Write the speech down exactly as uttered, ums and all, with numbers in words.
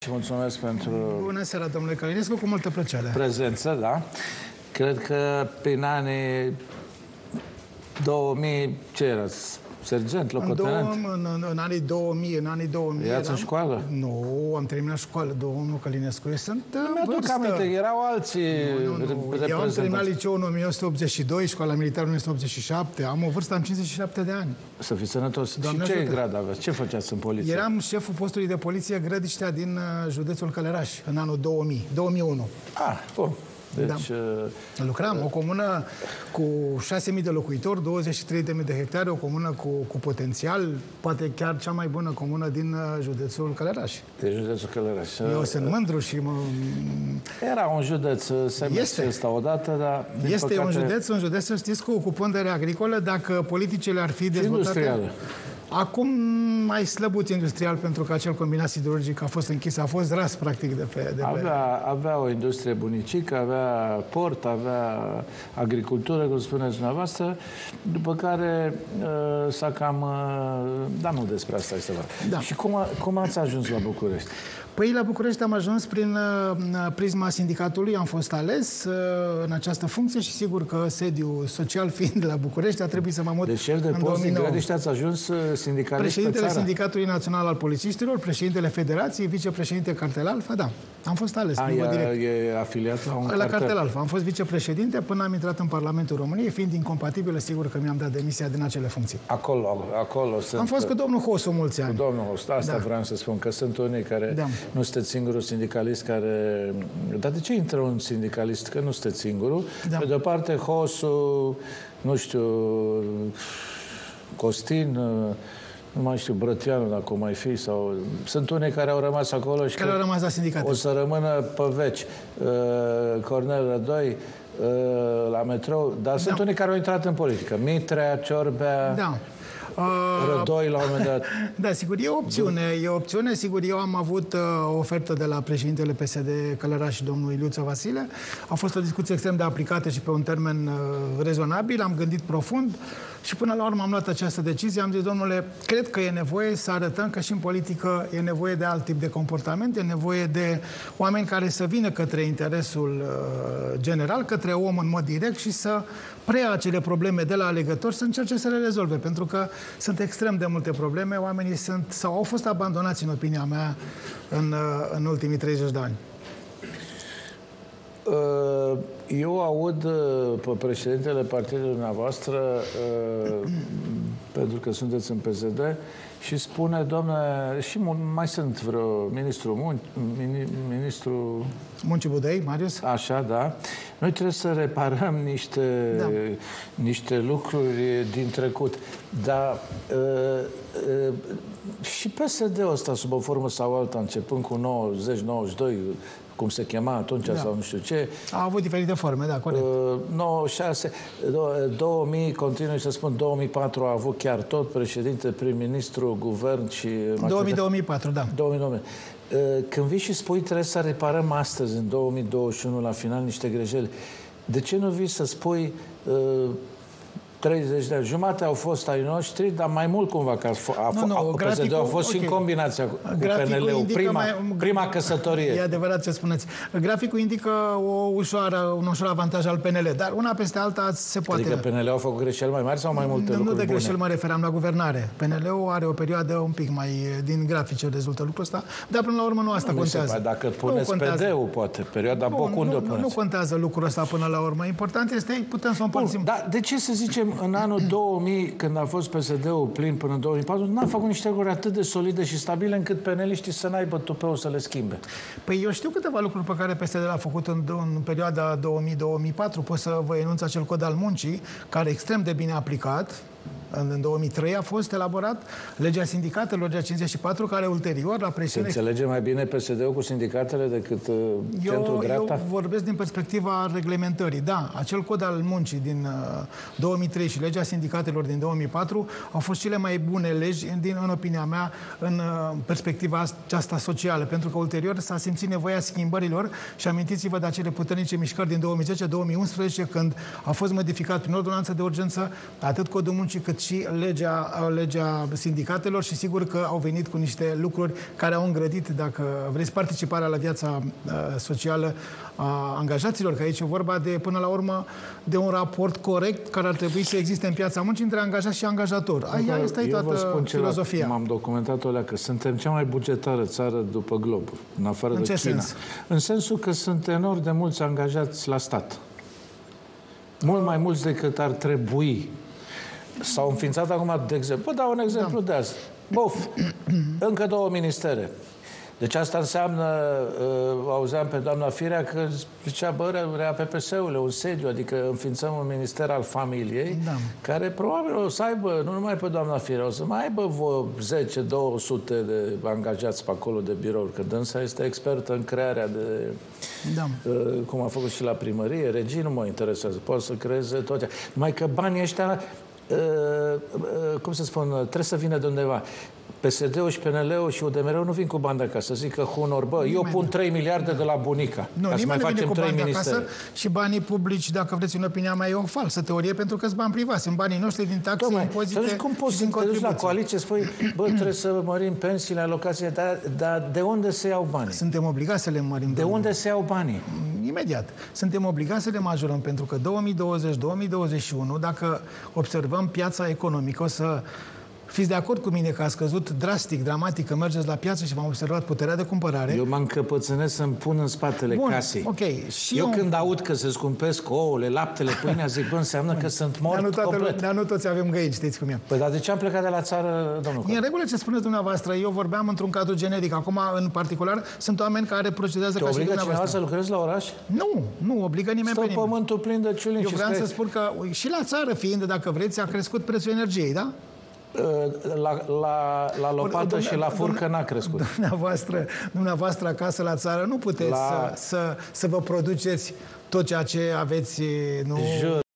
și mulțumesc pentru... Bună seara, domnule Călinescu, cu multă plăcere. Prezență, da. Cred că prin anii două mii, ce erați? Sergent, locotenent? În, în, în, în anii două mii, în anii două mii... Erați în școală? Nu, am terminat școală, domnul Călinescu. Eu sunt Mi-aduc aminte, erau alții nu, nu, nu. Eu am terminat liceul în o mie nouă sute optzeci și doi, școala militară în o mie nouă sute optzeci și șapte. Am o vârstă, am cincizeci și șapte de ani. Să fiți sănătos. Doamne și ce ajută. grad aveți? Ce făceați în poliție? Eram șeful postului de poliție Grădiștea din uh, județul Călăraș, în anul două mii, două mii unu. Ah, bun. Deci, da. Lucram, o comună cu șase mii de locuitori, douăzeci și trei de mii de hectare, o comună cu, cu potențial, poate chiar cea mai bună comună din uh, județul Călăraș. De județul Călăraș. Eu sunt mândru și mă... Era un județ semestrul ăsta odată, dar... Este păcate... un județ, un județ, să știți, cu, cu pondere agricolă, dacă politicile ar fi dezvoltate... Industrială. Acum mai slăbuț industrial, pentru că acel combinat siderurgic a fost închis, a fost ras, practic, de pe... De avea, pe... avea o industrie bunicică, avea port, avea agricultură, cum spuneți dumneavoastră, după care uh, s-a cam... Uh, dar nu despre asta este vorba. Da. Și cum, a, cum ați ajuns la București? Păi la București am ajuns prin uh, prisma sindicatului, am fost ales uh, în această funcție și sigur că sediul social fiind la București a trebuit să mă mut. De șef de post din Grădiște ați ajuns sindicalist președintele pe țară? Sindicatului Național al Polițiștilor, președintele Federației, vicepreședinte Cartel Alfa, da. Am fost ales. A, e, e afiliat la un la cartel? Cartel Alfa. Am fost vicepreședinte până am intrat în Parlamentul României, fiind incompatibilă, sigur că mi-am dat demisia din acele funcții. Acolo, acolo sunt... Am fost cu domnul Hosu mulți ani. Cu domnul Hosu, asta Da. vreau să spun, că sunt unii care Da. nu sunteți singurul sindicalist care... Dar de ce intră un sindicalist? Că nu sunteți singurul. Da. Pe de-o parte, Hosu, nu știu, Costin, nu mai știu, Brătianu, dacă o mai fi, sau... Sunt unii care au rămas acolo și Care au rămas la sindicate. o să rămână pe veci. Uh, Cornel Rădoi, uh, la metrou, dar sunt Da. unii care au intrat în politică. Mitrea, Ciorbea... Da. Rădoi, la un moment dat. Da, sigur, e o opțiune. E o opțiune. Sigur, eu am avut uh, o ofertă de la președintele P S D Călăraș și domnul Iliuță Vasile. A fost o discuție extrem de aplicată și pe un termen uh, rezonabil. Am gândit profund și până la urmă am luat această decizie. Am zis, domnule, cred că e nevoie să arătăm că și în politică e nevoie de alt tip de comportament, e nevoie de oameni care să vină către interesul uh, general, către om în mod direct și să preia acele probleme de la alegători, să încerce să le rezolve, pentru că sunt extrem de multe probleme, oamenii sunt sau au fost abandonați, în opinia mea, în, în ultimii treizeci de ani. Eu aud pe președintele partidului dumneavoastră, pentru că sunteți în P S D, și spune, doamne, și mai sunt vreo ministru Munci, ministru... Muncii Budăi, Marius? Așa, da. Noi trebuie să reparăm niște, da. niște lucruri din trecut. Dar uh, uh, și P S D-ul ăsta, sub o formă sau alta, începând cu nouăzeci nouăzeci și doi, cum se chema atunci, da. sau nu știu ce. A avut diferite forme, da, corect. Uh, nouăzeci și șase, două mii, continui să spun, două mii patru a avut chiar tot președinte, prim-ministru, guvern și... două mii două mii patru, da. două mii, două mii. Când vii și spui trebuie să reparăm astăzi, în două mii douăzeci și unu, la final, niște greșeli, de ce nu vii să spui uh, treizeci de ani? Jumate au fost ai noștri, dar mai mult cumva, că a, a, nu, nu, P S D a fost okay. și în combinația cu P N L-ul, prima, mai, prima căsătorie. E adevărat ce spuneți. Graficul indică o ușoară, un ușor avantaj al P N L, dar una peste alta se poate... Adică P N L-ul a făcut greșeli mai mari sau mai multe nu, lucruri Nu de greșeli bune? mă referam la guvernare. P N L-ul are o perioadă un pic mai... Din grafice rezultă lucrul ăsta, dar până la urmă nu asta nu contează. Se, dacă puneți P D-ul, poate, perioada nu, Boc, unde nu, o puneți? Nu contează lucrul ăsta până la urmă. Important este, putem să o împărțim. Dar de ce să zicem în anul două mii, când a fost P S D-ul plin până în două mii patru, n-a făcut niște lucruri atât de solide și stabile încât peneliștii să n-aibă tupeul să le schimbe? Păi eu știu câteva lucruri pe care P S D l-a făcut în, în perioada două mii două mii patru. Pot să vă enunț acel cod al muncii, care e extrem de bine aplicat. În două mii trei a fost elaborat legea sindicatelor, legea cincizeci și patru, care ulterior, la presiune... Se înțelege mai bine P S D-ul cu sindicatele decât uh, centru-dreapta? Eu vorbesc din perspectiva reglementării. Da, acel cod al muncii din uh, două mii trei și legea sindicatelor din două mii patru au fost cele mai bune legi, din, în opinia mea, în uh, perspectiva aceasta socială, pentru că ulterior s-a simțit nevoia schimbărilor și amintiți-vă de acele puternice mișcări din două mii zece două mii unsprezece, când a fost modificat prin ordonanță de urgență atât codul muncii cât cât și legea, legea sindicatelor și sigur că au venit cu niște lucruri care au îngrădit, dacă vreți, participarea la viața uh, socială a angajaților, că aici e vorba de, până la urmă, de un raport corect care ar trebui să existe în piața muncii între angajat și angajator. Aia este toată filozofia. M-am documentat alea că suntem cea mai bugetară țară după glob, în afară în de ce China. Sens? În sensul că sunt enorm de mulți angajați la stat. Mult mai mulți decât ar trebui. S-au înființat acum, de exemplu, vă dau un exemplu da. de asta. Bof, încă două ministere. Deci asta înseamnă, uh, auzeam pe doamna Firea că zicea, bă, rea P P S-ul, un sediu, adică înființăm un minister al familiei, da. care probabil o să aibă, nu numai pe doamna Firea, o să mai aibă vreo zece două sute de angajați pe acolo de birouri, că dânsa este expertă în crearea de, da. uh, cum a făcut și la primărie, regii nu mă interesează, poate să creeze tot. Numai că banii ăștia, uh, uh, cum să spun, trebuie să vină de undeva. P S D-ul și P N L-ul și U D M R-ul nu vin cu bani de acasă. Să zică Hunor, bă, nimeni eu pun trei miliarde de la bunica. Nu, ca să mai facem trei ministere. Și banii publici, dacă vreți, în opinia mea, e o falsă teorie, pentru că sunt bani privați. Sunt banii noștri din taxe, Tocmai. impozite și cum poți și din să te duci la coaliție, spui, bă, trebuie să mărim pensiile, alocațiile, dar, dar de unde se iau banii? Suntem obligați să le mărim. De unde se iau banii? Imediat. Suntem obligați să le majorăm, pentru că două mii douăzeci două mii douăzeci și unu, dacă observăm piața economică, o să fiți de acord cu mine că a scăzut drastic, dramatic, că mergeți la piață și v-am observat puterea de cumpărare. Eu m-am încăpățânit să-mi pun în spatele Bun, casei. Okay. Și eu, eu când un... aud că se scumpesc ouăle, laptele, pâinea, zic, bă, înseamnă Bun. că sunt mort dar nu complet. Dar nu toți avem găini, știți cum e. Păi, dar de ce am plecat de la țară, domnul? E în regulă ce spuneți dumneavoastră. Eu vorbeam într-un cadru generic. Acum, în particular, sunt oameni care procedează Te ca și dumneavoastră. dumneavoastră. Te obligă cineva să lucrezi la oraș? Nu, nu obligă nimeni Stă pe nimeni. pământul plin de ciulini. Eu și vreau spre... să spun că și la țară fiind, dacă vreți, a crescut prețul energiei, da? La, la, la lopată Dumne, și la furcă n-a crescut. Dumneavoastră, dumneavoastră acasă la țară nu puteți la... să, să, să vă produceți tot ceea ce aveți, nu... Jur.